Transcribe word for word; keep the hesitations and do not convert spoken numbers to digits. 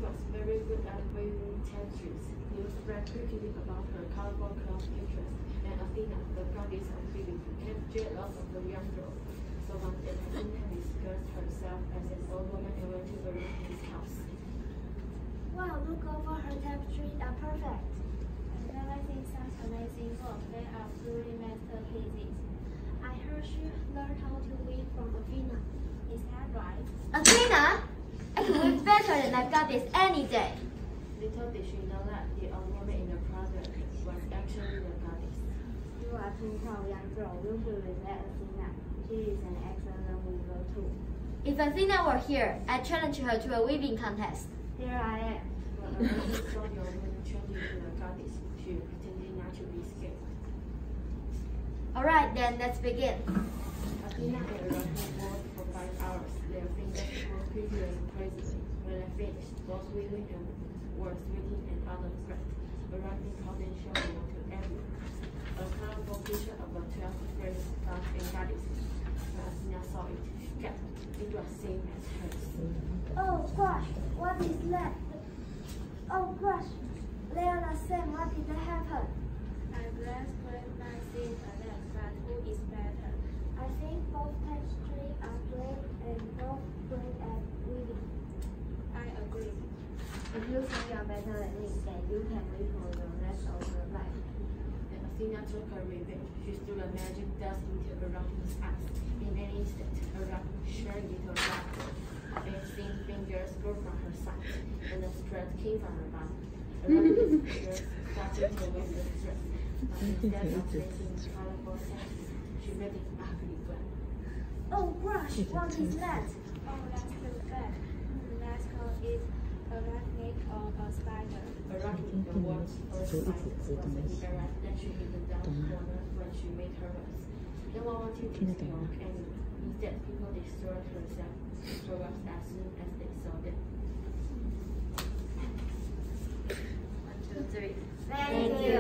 was very good at weaving tapestries. News spread quickly about her colorful cloth pictures, and Athena, the goddess of weaving, became jealous of the young girl. So one day, Athena disguised herself as an old woman and went to the his house. Wow, look over her tapestries are perfect. I've never seen such amazing work. They are truly masterpieces. I heard she learned how to weave from Athena. Is that right? Athena? I can weave better than that goddess any day. Little did she know that the old woman in the product was actually the goddess. You are too tall, young girl. You should respect Athena. She is an excellent weaver too. If Athena were here, I'd challenge her to a weaving contest. Here I am. When the woman saw the old woman turned into the goddess, she pretended not to be scared. Alright then, let's begin. Athena and Arachne worked for five hours. Their fingers worked quickly and crazily. When they finished, both weaving and were sweating and out of breath. Arachne called and showed them to everyone. A colorful picture of the twelve great gods and goddesses. When Athena saw it, she gasped. It was same as hers. Oh gosh, what is that? Oh gosh, they are the same. What did that happen? I blessed with my seed alert, but who is better? I think both tapestries are great and both great at weaving. I agree. If you think you are better than me, then you can weave for the rest of your life. And Athena took her revenge. She threw a magic dust into Arachne's eyes. In an instant, Arachne shrank into a black hole. Her thin fingers grew from her side, and the thread came from her mouth. Arachne's fingers started to weave the thread, but instead of making colorful sentences, she made it ugly black. Oh gosh, what is that? Oh, that's too bad. Hmm, let's call it a rattlesnake or a spider. Arachne, the world's first spider, was an embarrassed that she hid the down corner when she made her webs. No one wanted to see her anyway. Instead, people destroyed herself, her webs as soon as they saw them. One, two, three. Thank you.